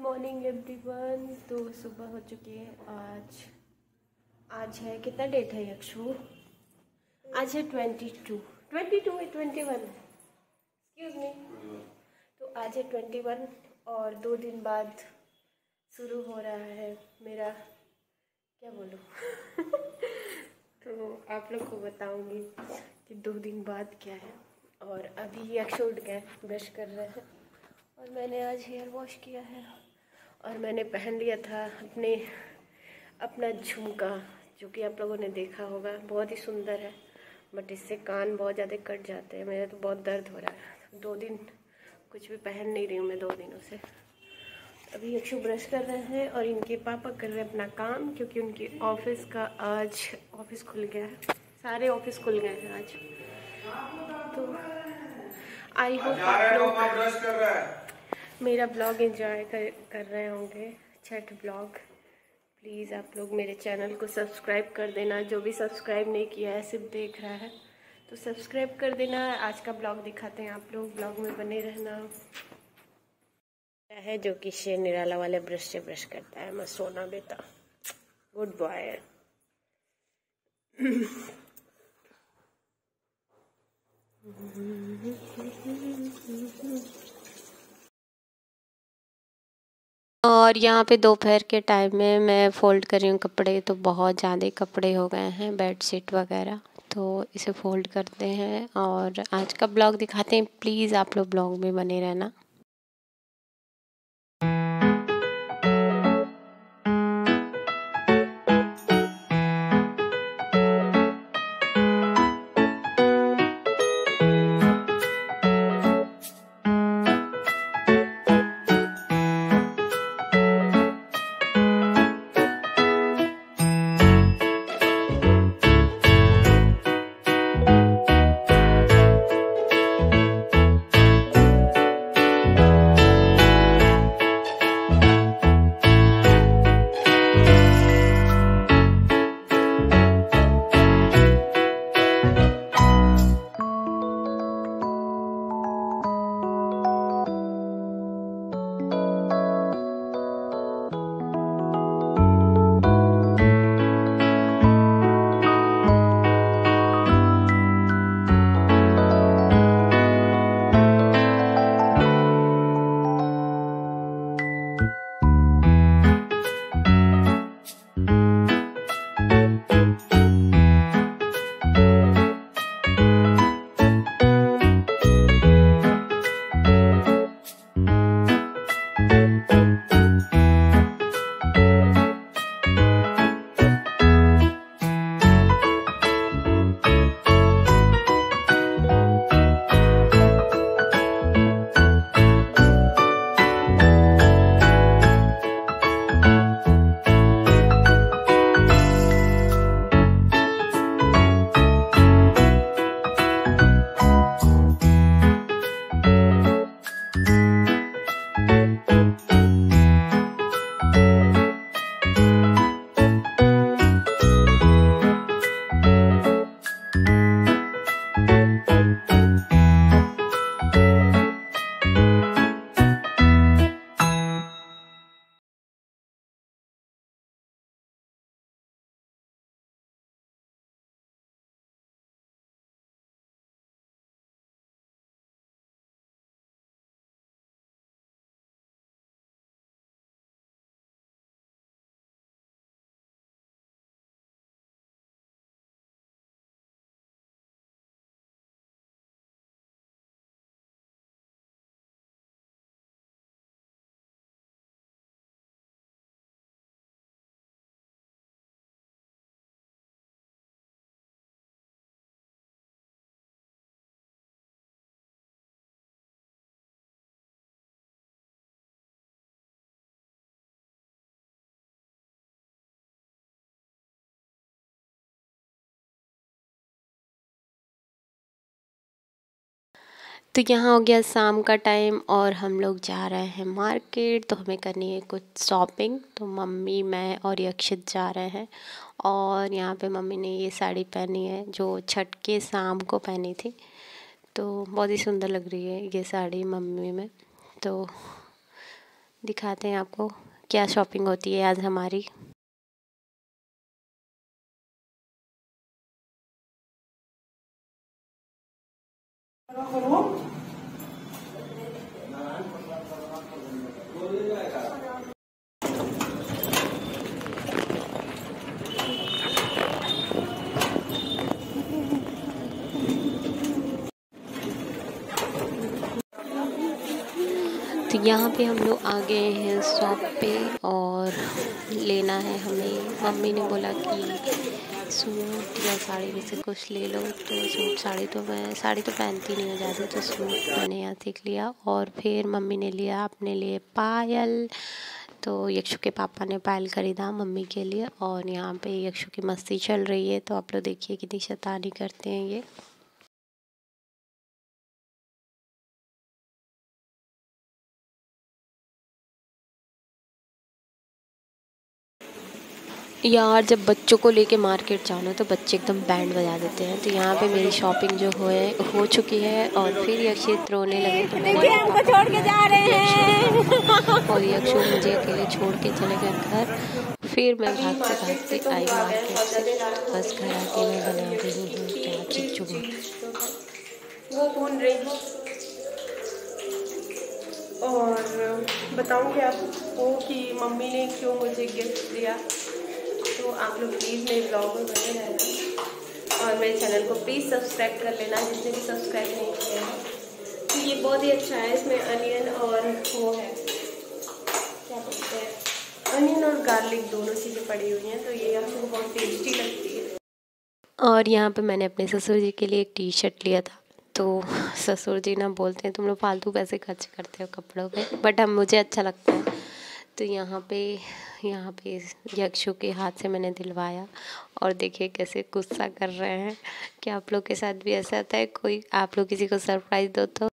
Morning everyone. तो सुबह हो चुकी है। आज है कितना डेट है यक्षु? आज है 21 एक्सक्यूज मी। तो आज है 21 और 2 दिन बाद शुरू हो रहा है मेरा, क्या बोलूँ तो आप लोग को बताऊंगी कि 2 दिन बाद क्या है। और अभी यक्षु उठ गए, ब्रश कर रहे हैं और मैंने आज हेयर वॉश किया है और मैंने पहन लिया था अपना झुमका, जो कि आप लोगों ने देखा होगा। बहुत ही सुंदर है, बट इससे कान बहुत ज़्यादा कट जाते हैं। मेरा तो बहुत दर्द हो रहा है। 2 दिन कुछ भी पहन नहीं रही हूँ मैं 2 दिनों से। अभी यक्षु ब्रश कर रहे हैं और इनके पापा कर रहे हैं अपना काम, क्योंकि उनकी ऑफिस का आज ऑफिस खुल गया है। सारे ऑफिस खुल गए हैं आज। तो आई होप आप लोग मेरा ब्लॉग एंजॉय कर रहे होंगे, छठ ब्लॉग। प्लीज़ आप लोग मेरे चैनल को सब्सक्राइब कर देना। जो भी सब्सक्राइब नहीं किया है, सिर्फ देख रहा है, तो सब्सक्राइब कर देना। आज का ब्लॉग दिखाते हैं, आप लोग ब्लॉग में बने रहना। है जो कि शेर निराला वाले ब्रश से ब्रश करता है। मैं सोना बेटा, गुड बॉय। और यहाँ पे दोपहर के टाइम में मैं फ़ोल्ड कर रही हूँ कपड़े। तो बहुत ज़्यादा कपड़े हो गए हैं, बेडशीट वगैरह, तो इसे फ़ोल्ड करते हैं और आज का ब्लॉग दिखाते हैं। प्लीज़ आप लोग ब्लॉग में बने रहना। तो यहाँ हो गया शाम का टाइम और हम लोग जा रहे हैं मार्केट। तो हमें करनी है कुछ शॉपिंग। तो मम्मी, मैं और यक्षित जा रहे हैं। और यहाँ पे मम्मी ने ये साड़ी पहनी है जो छठ के शाम को पहनी थी। तो बहुत ही सुंदर लग रही है ये साड़ी मम्मी में। तो दिखाते हैं आपको क्या शॉपिंग होती है आज हमारी। तो यहाँ पे हम लोग आ गए हैं शॉप पे और लेना है हमें। मम्मी ने बोला कि सूट या साड़ी में से कुछ ले लो, तो सूट साड़ी तो पहनती नहीं हो ज़्यादा, तो सूट मैंने यहाँ सीख लिया। और फिर मम्मी ने लिया अपने लिए पायल, तो यक्षु के पापा ने पायल ख़रीदा मम्मी के लिए। और यहाँ पे यक्षु की मस्ती चल रही है, तो आप लोग देखिए कितनी शैतानी करते हैं ये। यार जब बच्चों को लेके मार्केट जाना तो बच्चे एकदम बैंड बजा देते हैं। तो यहाँ पे मेरी शॉपिंग जो हो चुकी है और फिर यक्षित रोने लगे तो देखिए हमको छोड़ के जा रहे हैं और यक्षु मुझे अकेले छोड़ के चले गए घर। फिर मैं भागते भागते आई मार्केट से, बस घर आके मैं बना रही हूँ क्या चिच्चू। वो भून रही हूँ और बताऊँगी आपको कि मम्मी ने क्यों मुझे गिफ्ट दिया। तो आप लोग प्लीज़ मेरे ब्लॉग में बने रहना और मेरे चैनल को प्लीज़ सब्सक्राइब कर लेना जिसने भी सब्सक्राइब नहीं किया है। तो ये बहुत ही अच्छा है, इसमें अनियन और वो है क्या बोलते हैं, अनियन और गार्लिक दोनों चीज़ें पड़ी हुई हैं, तो ये हमको बहुत टेस्टी लगती है। और यहाँ पे मैंने अपने ससुर जी के लिए एक टी शर्ट लिया था। तो ससुर जी ना बोलते हैं तुम लोग फालतू पैसे खर्च करते हो कपड़ों पे, बट हम मुझे अच्छा लगता है। तो यहाँ पे यक्षु के हाथ से मैंने दिलवाया और देखिए कैसे गुस्सा कर रहे हैं। क्या आप लोग के साथ भी ऐसा होता है, कोई आप लोग किसी को सरप्राइज़ दो तो